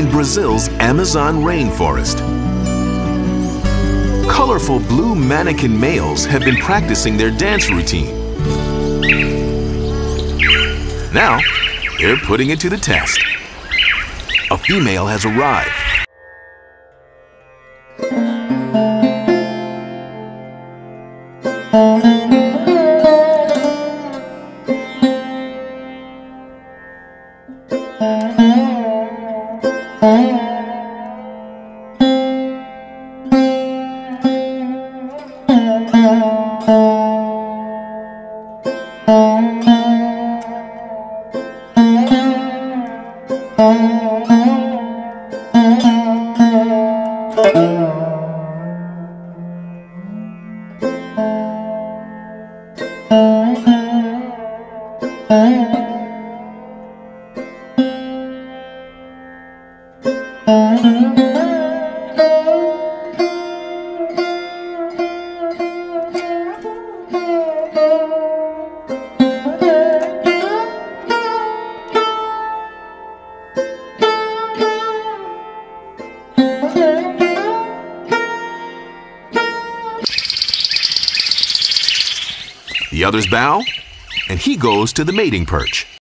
in Brazil's Amazon rainforest. Colorful blue mannequin males have been practicing their dance routine. Now, they're putting it to the test. A female has arrived. The others bow, and he goes to the mating perch.